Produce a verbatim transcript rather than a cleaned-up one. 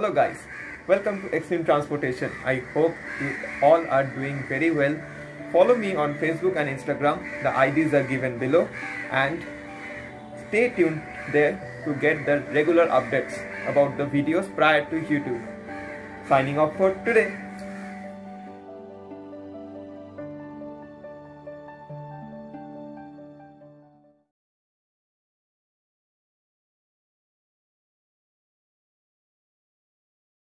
Hello guys, welcome to Extreme Transportation. I hope you all are doing very well. Follow me on Facebook and Instagram. The I Ds are given below, and stay tuned there to get the regular updates about the videos prior to YouTube. Signing off for today.